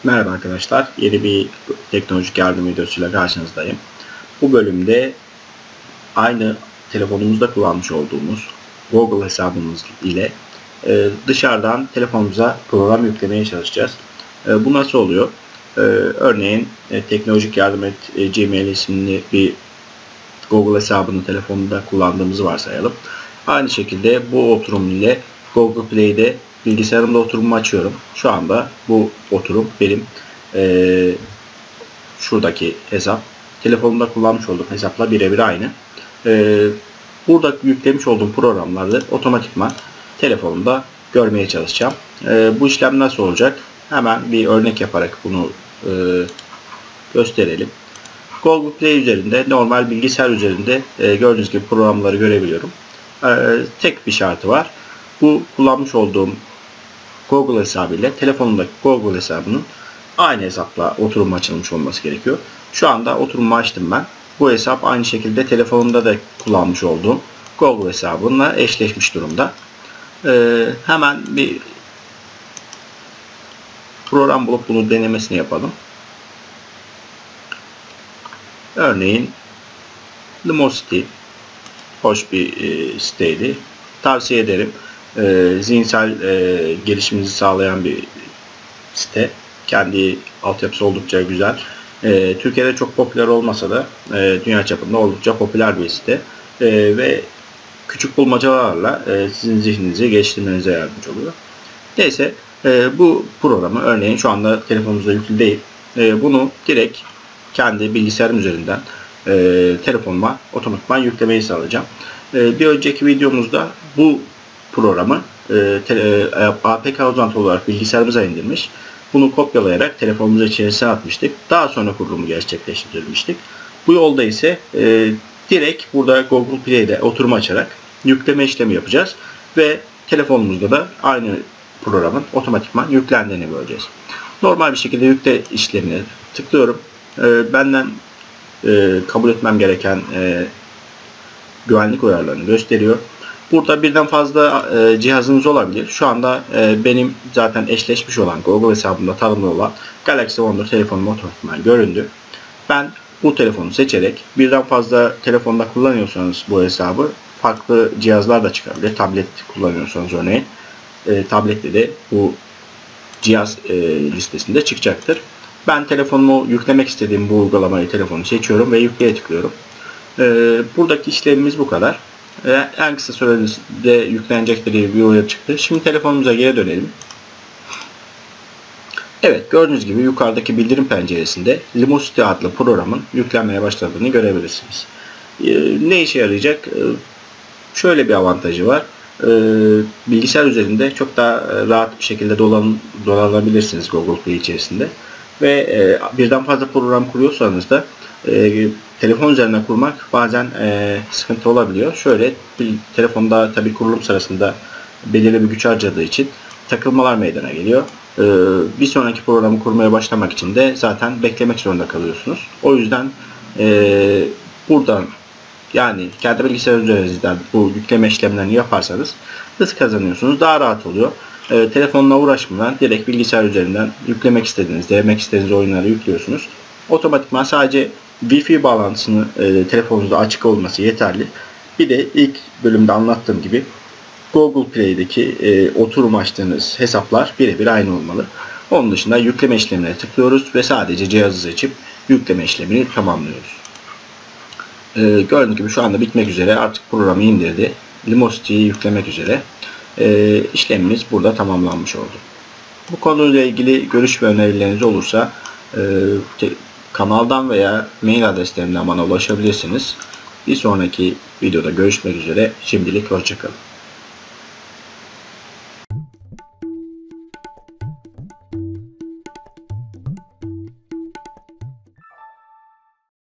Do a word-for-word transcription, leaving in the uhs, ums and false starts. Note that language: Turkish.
Merhaba arkadaşlar, yeni bir teknolojik yardım videosuyla karşınızdayım. Bu bölümde aynı telefonumuzda kullanmış olduğumuz Google hesabımız ile e, dışarıdan telefonumuza program yüklemeye çalışacağız. E, bu nasıl oluyor? E, örneğin e, teknolojik yardım et e, Gmail isimli bir Google hesabını telefonda kullandığımızı varsayalım. Aynı şekilde bu oturum ile Google Play'de bilgisayarımda oturumu açıyorum. Şu anda bu oturum benim e, şuradaki hesap. Telefonumda kullanmış olduğum hesapla birebir aynı. E, burada yüklemiş olduğum programları otomatikman telefonumda görmeye çalışacağım. E, bu işlem nasıl olacak? Hemen bir örnek yaparak bunu e, gösterelim. Google Play üzerinde, normal bilgisayar üzerinde e, gördüğünüz gibi programları görebiliyorum. E, tek bir şartı var. Bu kullanmış olduğum Google hesabı ile telefonumdaki Google hesabının aynı hesapla oturum açılmış olması gerekiyor. Şu anda oturumu açtım ben. Bu hesap aynı şekilde telefonumda da kullanmış olduğum Google hesabımla eşleşmiş durumda. E, hemen bir program bulup bunu denemesini yapalım. Örneğin Lumosity hoş bir e, siteydi. Tavsiye ederim. E, zihinsel e, gelişiminizi sağlayan bir site. Kendi altyapısı oldukça güzel. E, Türkiye'de çok popüler olmasa da e, dünya çapında oldukça popüler bir site. E, ve küçük bulmacalarla e, sizin zihninizi geliştirmenize yardımcı oluyor. Neyse e, bu programı örneğin şu anda telefonunuzda yüklü değil. E, bunu direkt kendi bilgisayarım üzerinden e, telefonuma otomatikman yüklemeyi sağlayacağım. E, bir önceki videomuzda bu programı e, te, e, A P K uzantı olarak bilgisayarımıza indirmiş. Bunu kopyalayarak telefonumuza içerisine atmıştık. Daha sonra kurulumu gerçekleştirmiştik. Bu yolda ise e, direkt burada Google Play'de oturum açarak yükleme işlemi yapacağız. Ve telefonumuzda da aynı programın otomatikman yüklendiğini göreceğiz. Normal bir şekilde yükle işlemine tıklıyorum. E, benden e, kabul etmem gereken e, güvenlik uyarılarını gösteriyor. Burada birden fazla e, cihazınız olabilir. Şu anda e, benim zaten eşleşmiş olan Google hesabımda tanımlı olan Galaxy on telefonum otomatikman göründü. Ben bu telefonu seçerek birden fazla telefonda kullanıyorsanız bu hesabı farklı cihazlar da çıkabilir. Tablet kullanıyorsanız örneğin e, tablette de bu cihaz e, listesinde çıkacaktır. Ben telefonumu yüklemek istediğim bu uygulamayı telefonu seçiyorum ve yükleye tıklıyorum. E, buradaki işlemimiz bu kadar. E, en kısa sürede yüklenecek diye bir uyarı çıktı. Şimdi telefonumuza geri dönelim. Evet, gördüğünüz gibi yukarıdaki bildirim penceresinde Lumosity adlı programın yüklenmeye başladığını görebilirsiniz. E, ne işe yarayacak? E, şöyle bir avantajı var. E, bilgisayar üzerinde çok daha rahat bir şekilde dolan, dolanabilirsiniz Google Play içerisinde. Ve e, birden fazla program kuruyorsanız da e, telefon üzerinden kurmak bazen e, sıkıntı olabiliyor. Şöyle bir telefonda tabi kurulum sırasında belirli bir güç harcadığı için takılmalar meydana geliyor. E, bir sonraki programı kurmaya başlamak için de zaten beklemek zorunda kalıyorsunuz. O yüzden e, buradan yani kendi bilgisayar üzerinden bu yükleme işlemlerini yaparsanız hız kazanıyorsunuz. Daha rahat oluyor. E, telefonla uğraşmadan direkt bilgisayar üzerinden yüklemek istediğiniz, denemek istediğiniz oyunları yüklüyorsunuz. Otomatikman sadece Wi-Fi bağlantısını e, telefonunuzda açık olması yeterli. Bir de ilk bölümde anlattığım gibi Google Play'deki e, oturum açtığınız hesaplar birebir aynı olmalı. Onun dışında yükleme işlemine tıklıyoruz ve sadece cihazı seçip yükleme işlemini tamamlıyoruz. E, gördüğünüz gibi şu anda bitmek üzere, artık programı indirdi. Lumosity'yi yüklemek üzere. E, işlemimiz burada tamamlanmış oldu. Bu konuyla ilgili görüş ve önerileriniz olursa e, kanaldan veya mail adreslerimden bana ulaşabilirsiniz. Bir sonraki videoda görüşmek üzere. Şimdilik hoşça kalın.